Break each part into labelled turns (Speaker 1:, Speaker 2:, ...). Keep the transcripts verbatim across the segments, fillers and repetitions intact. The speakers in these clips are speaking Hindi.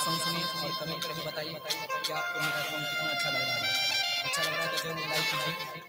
Speaker 1: सॉन्ग सुनिए और कमेंट करके बताइए कि आपको मेरा सॉन्ग कितना अच्छा लग रहा है। अच्छा लग रहा है तो जरूर लाइक कीजिए।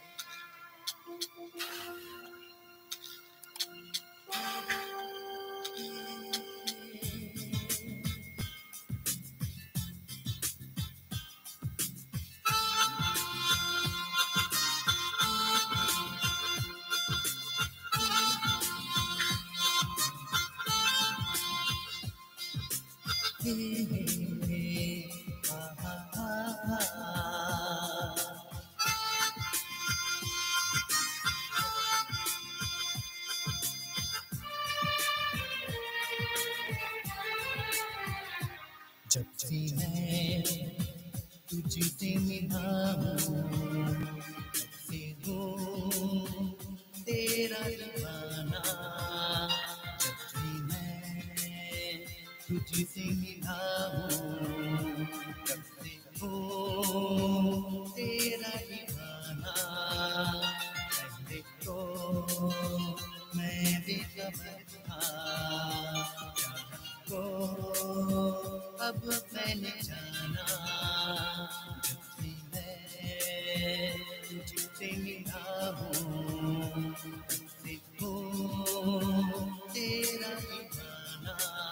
Speaker 1: जब से मैं तुझसे मिला हूँ तब से हूँ तेरा दीवाना। जब से मैं तुझसे मिला हूँ तब से हूँ तेरा दीवाना। पहले तो मैं बेखबर था को अब मैंने जाना। जब से मैं तुझसे मिला हूँ तब से हूँ तेरा दीवाना।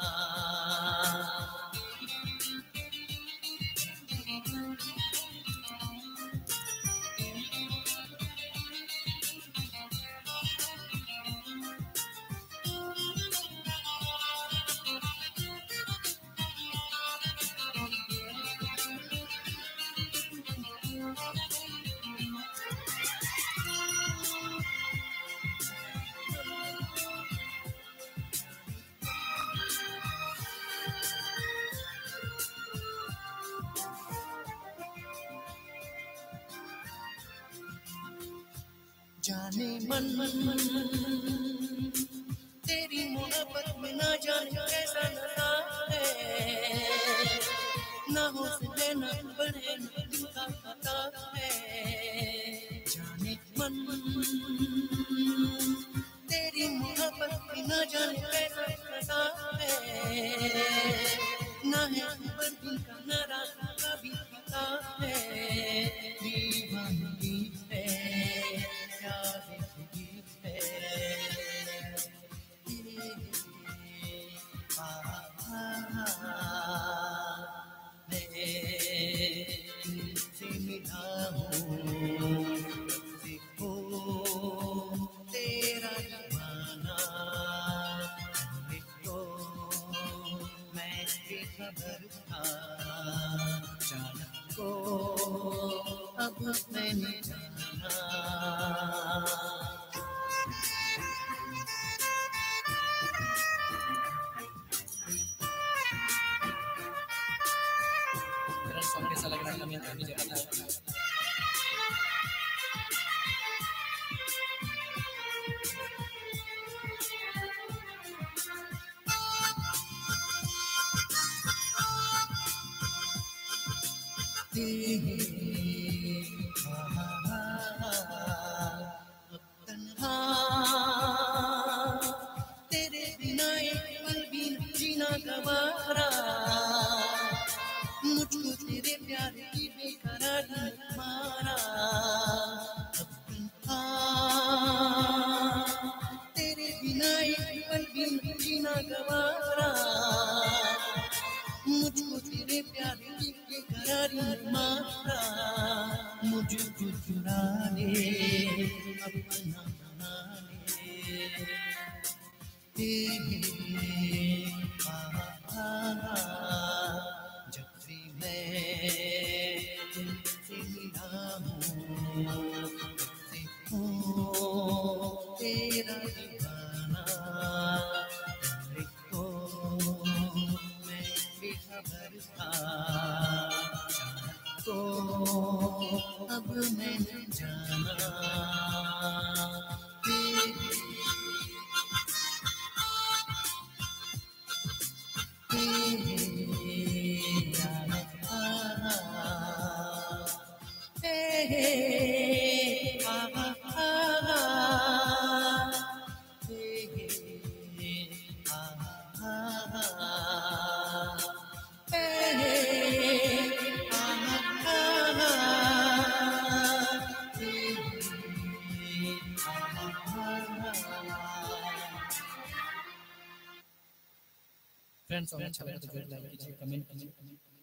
Speaker 1: जाने मन मन मन तेरी मोहब्बत में ना जाने कैसा नशा है। ना हो सके ना बढ़े ना दिल का पता है। जाने मन मन तेरी मोहब्बत में ना जाने कैसा नशा है। ना है खबर दिल का ना रात का भी पता है। दीवानगी है तुझसे मिला हूँ तब से हूँ तेरा दीवाना। पहले तो मैं बेखबर था चालक को अब मैंने जाना। मेरा सॉन्ग कैसा लग रहा है कमेंट करके बताएं। तन्हा तेरे बिना एक पल भी जीना गवारा। मुझको तेरे प्यार की बेकरारी मारा। तन्हा तेरे बिना एक पल भी जीना गवारा। मुझको तेरे प्यार की बेकरारी मारा। मुझको चुरा ले अपना बना ले। जब से मैं तुझसे मिला हूँ तब से हूँ तेरा दीवाना। पहले तो मैं बेखबर था तो अब मैंने जाना। फ्रेंड्स, सॉन्ग अच्छा लगा तो जरूर लाइक कीजिए, कमेंट कीजिए।